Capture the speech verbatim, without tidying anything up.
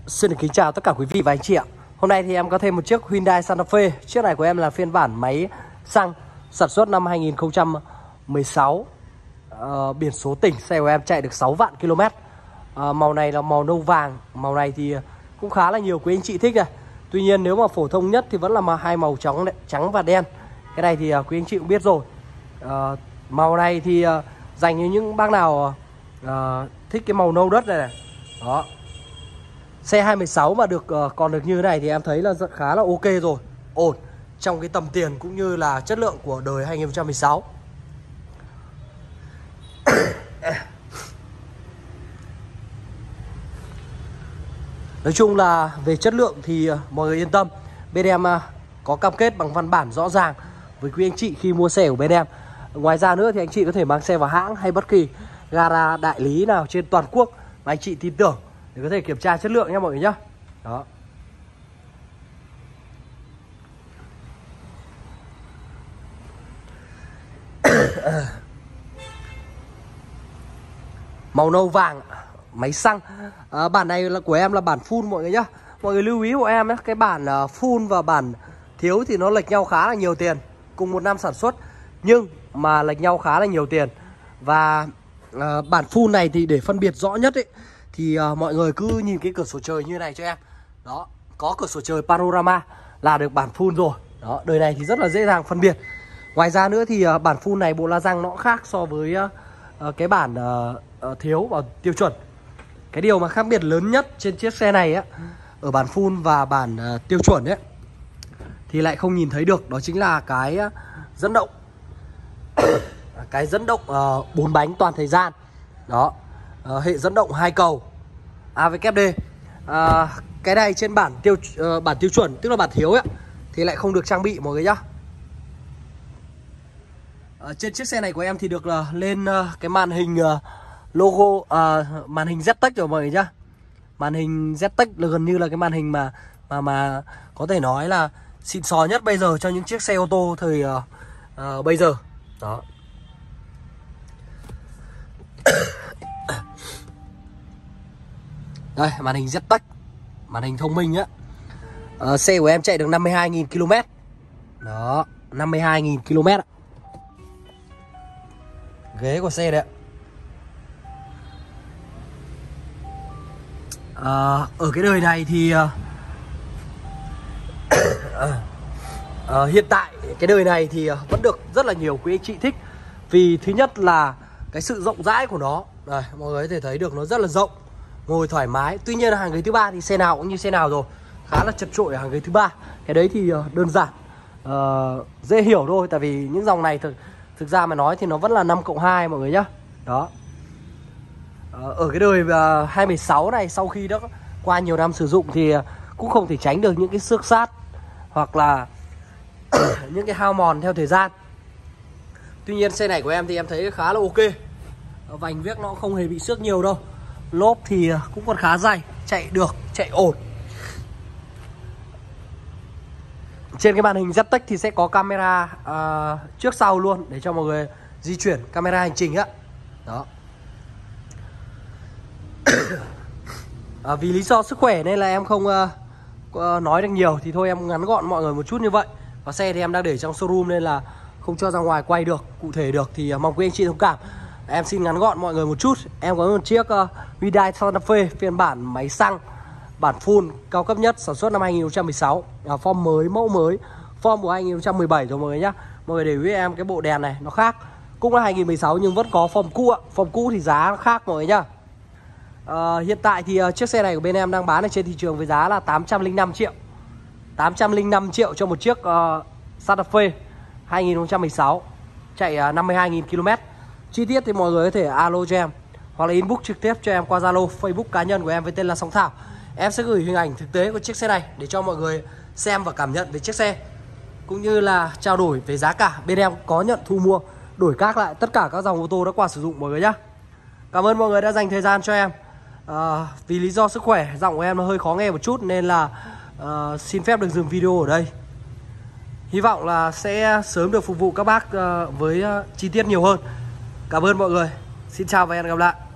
Xin được kính chào tất cả quý vị và anh chị ạ. Hôm nay thì em có thêm một chiếc Hyundai Santa Fe. Chiếc này của em là phiên bản máy xăng, sản xuất năm hai nghìn không trăm mười sáu, uh, biển số tỉnh, xe của em chạy được sáu vạn ki lô mét. uh, Màu này là màu nâu vàng. Màu này thì cũng khá là nhiều quý anh chị thích này. Tuy nhiên nếu mà phổ thông nhất thì vẫn là mà hai màu trắng trắng và đen. Cái này thì uh, quý anh chị cũng biết rồi. uh, Màu này thì uh, dành cho những bác nào uh, thích cái màu nâu đất này này. Đó, xe hai mươi sáu mà được uh, còn được như thế này thì em thấy là rất khá là ok rồi, ổn trong cái tầm tiền cũng như là chất lượng của đời hai nghìn không trăm mười sáu. Nói chung là về chất lượng thì uh, mọi người yên tâm. Bên em uh, có cam kết bằng văn bản rõ ràng với quý anh chị khi mua xe của bên em. Ngoài ra nữa thì anh chị có thể mang xe vào hãng hay bất kỳ gara đại lý nào trên toàn quốc mà anh chị tin tưởng để có thể kiểm tra chất lượng nha mọi người nhá. Đó. Màu nâu vàng, máy xăng. à, Bản này là của em là bản full mọi người nhá. Mọi người lưu ý của em ấy, cái bản uh, full và bản thiếu thì nó lệch nhau khá là nhiều tiền. Cùng một năm sản xuất nhưng mà lệch nhau khá là nhiều tiền. Và uh, bản full này thì để phân biệt rõ nhất ấy thì uh, mọi người cứ nhìn cái cửa sổ trời như này cho em. Đó, có cửa sổ trời panorama là được bản full rồi. Đó, đời này thì rất là dễ dàng phân biệt. Ngoài ra nữa thì uh, bản full này bộ la răng nó khác so với uh, uh, cái bản uh, uh, thiếu và tiêu chuẩn. Cái điều mà khác biệt lớn nhất trên chiếc xe này á, ở bản full và bản uh, tiêu chuẩn ấy thì lại không nhìn thấy được. Đó chính là cái uh, dẫn động cái dẫn động uh, bốn bánh toàn thời gian. Đó, uh, hệ dẫn động hai cầu a vê kép đê. uh, Cái này trên bản tiêu uh, bản tiêu chuẩn, tức là bản thiếu ấy, thì lại không được trang bị mọi người nhá. uh, Trên chiếc xe này của em thì được uh, lên uh, cái màn hình uh, logo, uh, màn hình Z-Tech rồi mọi người nhá. Màn hình Z-Tech là gần như là cái màn hình mà mà mà có thể nói là xịn sò nhất bây giờ cho những chiếc xe ô tô thời uh, uh, bây giờ. Đó. Đây, màn hình Z-Tech, màn hình thông minh á. à, Xe của em chạy được năm mươi hai nghìn ki lô mét. Đó, năm mươi hai nghìn ki lô mét. Ghế của xe đấy ạ. à, Ở cái đời này thì uh, uh, hiện tại cái đời này thì uh, vẫn được rất là nhiều quý anh chị thích. Vì thứ nhất là cái sự rộng rãi của nó. Đây, mọi người có thể thấy được nó rất là rộng, ngồi thoải mái. Tuy nhiên là hàng ghế thứ ba thì xe nào cũng như xe nào rồi, khá là chật chội ở hàng ghế thứ ba. Cái đấy thì uh, đơn giản, uh, dễ hiểu thôi. Tại vì những dòng này thực, thực ra mà nói thì nó vẫn là năm cộng hai mọi người nhá. Đó. uh, Ở cái đời uh, hai mươi sáu này, sau khi đã qua nhiều năm sử dụng thì uh, cũng không thể tránh được những cái xước sát hoặc là những cái hao mòn theo thời gian. Tuy nhiên xe này của em thì em thấy khá là ok. Vành viếc nó không hề bị xước nhiều đâu. Lốp thì cũng còn khá dày, chạy được, chạy ổn. Trên cái màn hình Z-Tech thì sẽ có camera uh, trước sau luôn để cho mọi người di chuyển, camera hành trình á. Đó. À, vì lý do sức khỏe nên là em không uh, nói được nhiều, thì thôi em ngắn gọn mọi người một chút như vậy. Và xe thì em đang để trong showroom nên là không cho ra ngoài quay được cụ thể được, thì uh, mong quý anh chị thông cảm. Em xin ngắn gọn mọi người một chút. Em có một chiếc uh, Hyundai Santa Fe phiên bản máy xăng, bản full cao cấp nhất, sản xuất năm hai nghìn không trăm mười sáu, uh, form mới, mẫu mới, form của hai nghìn không trăm mười bảy rồi mọi người nhá. Mọi người để ý với em cái bộ đèn này nó khác, cũng là hai nghìn không trăm mười sáu nhưng vẫn có form cũ ạ. Form cũ thì giá nó khác mọi người nhá. uh, Hiện tại thì uh, chiếc xe này của bên em đang bán ở trên thị trường với giá là tám trăm lẻ năm triệu. tám trăm lẻ năm triệu cho một chiếc uh, Santa Fe hai nghìn không trăm mười sáu, chạy uh, năm mươi hai nghìn ki lô mét. Chi tiết thì mọi người có thể alo cho em hoặc là inbox trực tiếp cho em qua Zalo, Facebook cá nhân của em với tên là Song Thảo. Em sẽ gửi hình ảnh thực tế của chiếc xe này để cho mọi người xem và cảm nhận về chiếc xe, cũng như là trao đổi về giá cả. Bên em có nhận thu mua, đổi các lại tất cả các dòng ô tô đã qua sử dụng mọi người nhé. Cảm ơn mọi người đã dành thời gian cho em. à, Vì lý do sức khỏe, giọng của em nó hơi khó nghe một chút nên là uh, xin phép được dừng video ở đây. Hy vọng là sẽ sớm được phục vụ các bác uh, với uh, chi tiết nhiều hơn. Cảm ơn mọi người. Xin chào và hẹn gặp lại.